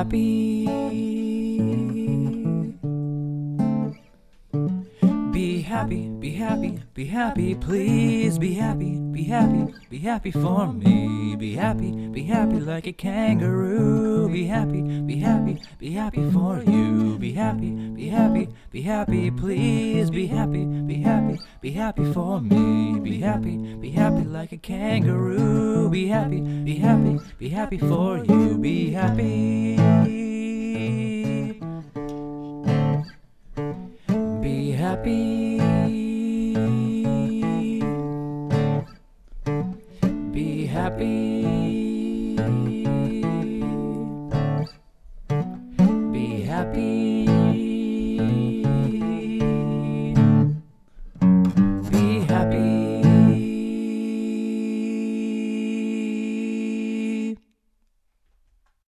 happy. Be happy, be happy, be happy, please be happy, be happy, be happy for me. Be happy like a kangaroo. Be happy for you. Be happy, please be happy for me. Be happy like a kangaroo. Be happy for you. Be happy.